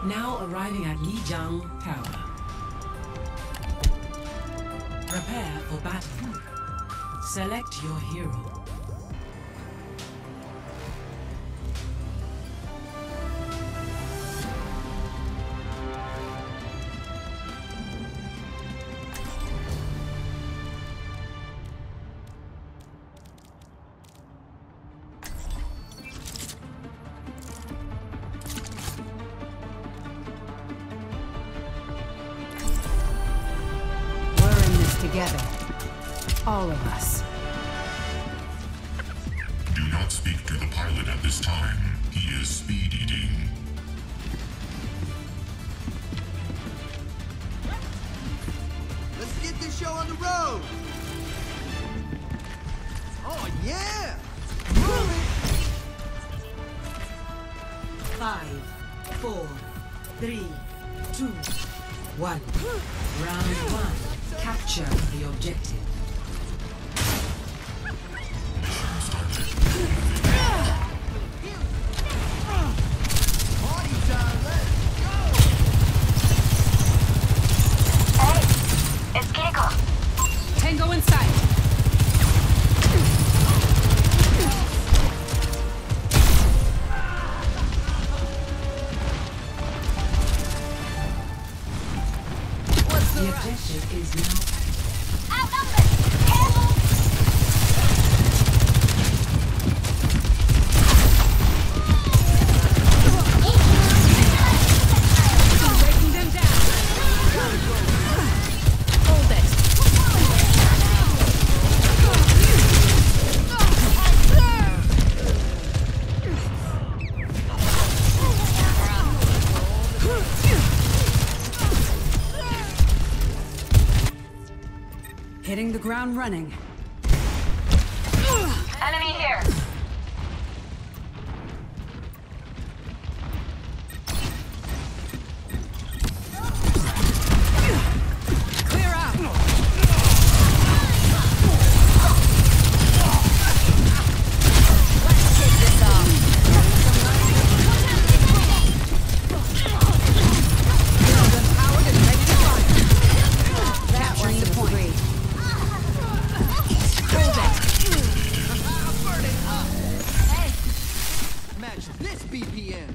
Now arriving at Lijiang Tower. Prepare for battle. Select your hero. Together. All of us. Do not speak to the pilot at this time. He is speed eating. Let's get this show on the road! Oh, yeah! Move it! 5, 4, 3, 2, 1. Round 1. Capture the objective. Party time, let's go! Hey, it's Kiriko. Tango in sight. The objective is now Outnumbered! Careful! Breaking them down. Hold it. Hitting the ground running. Enemy here! Clear out. Let's take this off. Build empowered and ready to fire. Capturing the point. Hold it. Burn it up! Hey! Match this BPM!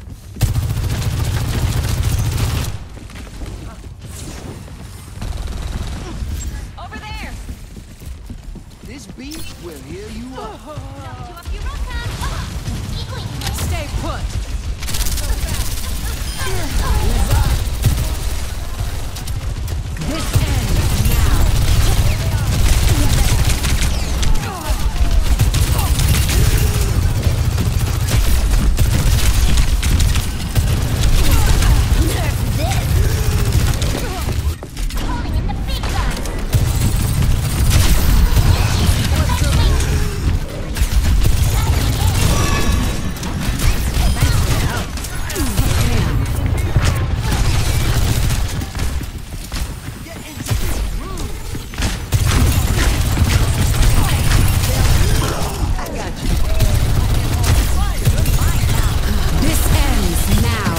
Over there! This beat will heal you up. Stay put. This ends now. Calling in the big guns! Get into this groove! I got you. This ends now.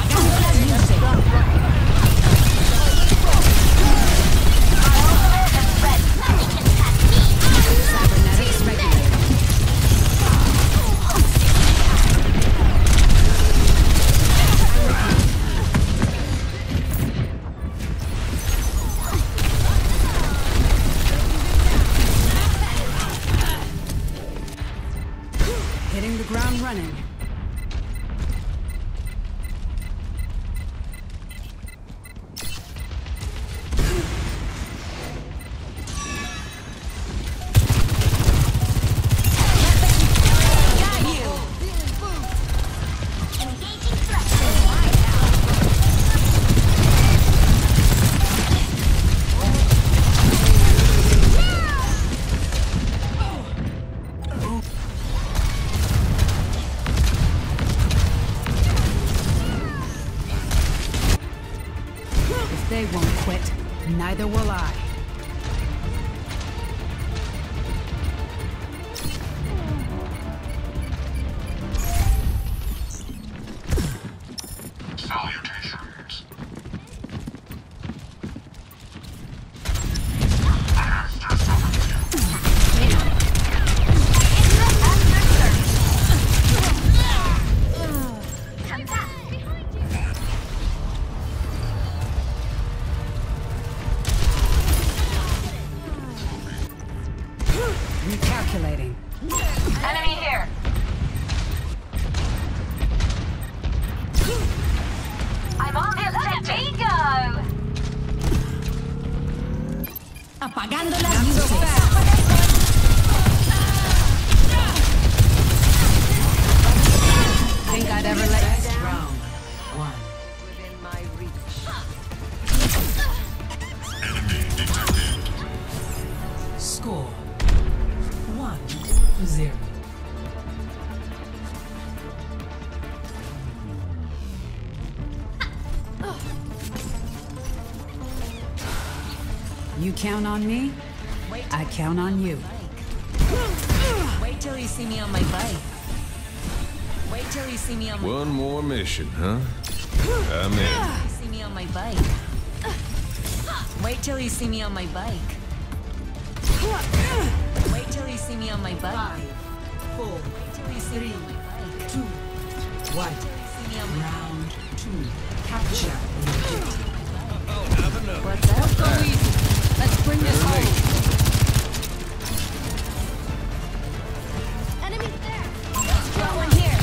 Cybernetics regulated. Hitting the ground running. Engaging threat! If they won't quit, neither will I. Salutary. Apagando las luces. Think I'd ever let you down? Round one. Within my reach. Enemy detected. Score 1-0. You count on me, I count on you. Wait till you see me on my bike. Wait till you see me on my One more mission, huh? I'm in. see me on my bike. Wait till you see me on my bike. Wait till you see me on my bike. 5, 4, Wait till you see me on my bike. 2, 1. See me on my Round 2. Capture the objective. What's up? Go easy. Let's bring this home. Enemy there. Got one here.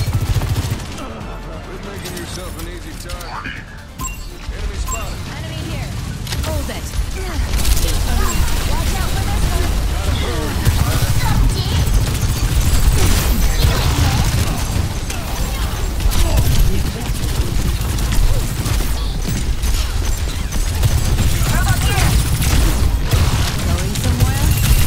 Quit making yourself an easy target. Enemy spotted. Enemy here. Hold it. Watch out for this one. What's up, team? Robot here. Going somewhere?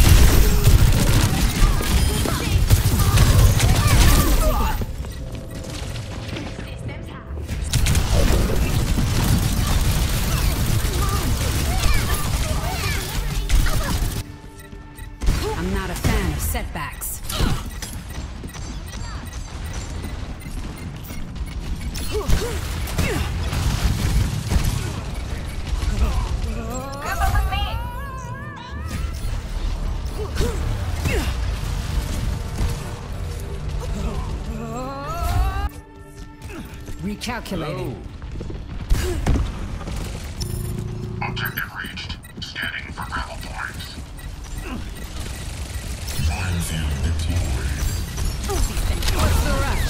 I'm not a fan of setbacks. Group up with me. Recalculating. Objective reached. Scanning for gravel points. Minefield deployed. What's the rush?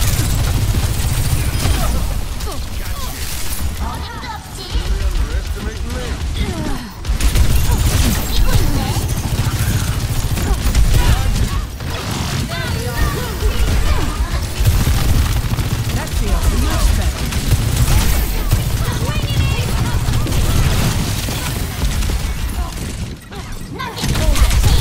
All hemmed up, team. Underestimating me. Equally lit. That feels much better. Nothing can catch me.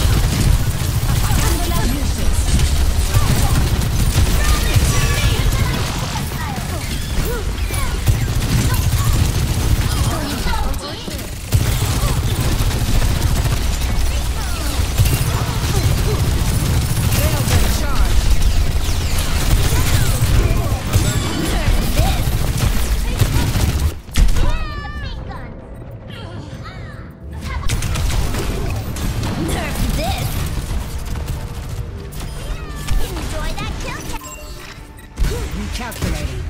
Nerf this. Enjoy that kill. Recalculating.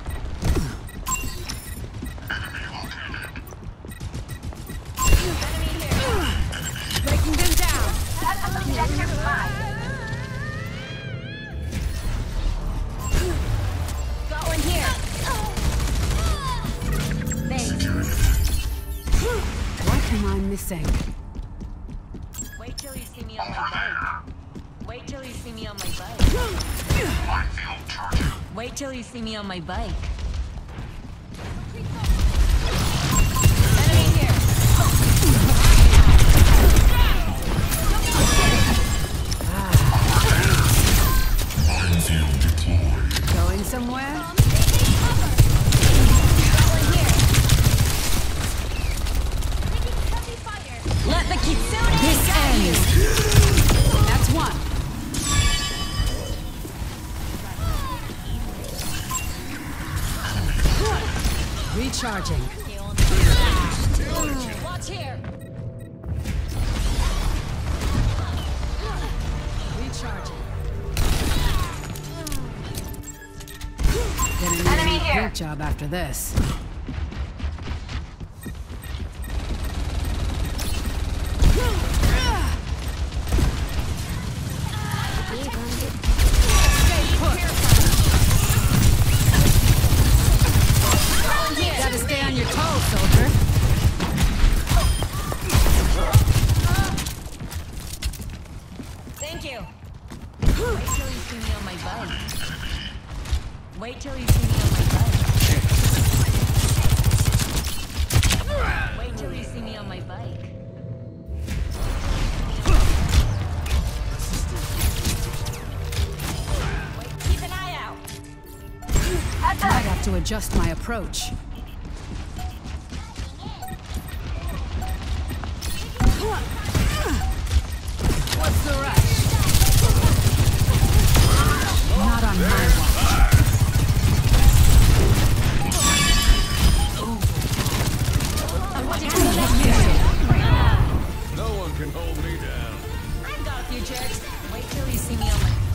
Breaking them down. Objective 5. Got one here. Thanks. What am I missing? Wait till you see me on my bike. Wait till you see me on my bike. Minefield charging. Wait till you see me on my bike. Enemy here. Minefield deployed. Going somewhere? Let the Kitsune This ends. That's one. Recharging. Watch here. Recharging. Enemy here. Great job after this. Gotta stay on your toes, soldier. Wait till you see me on my bike. Wait till you see me on my bike. Wait till you see me on my bike. Wait, keep an eye out. Might have to adjust my approach. What's the rush? Not on my watch. No one can hold me down. I've got a few tricks. Wait till you see me on my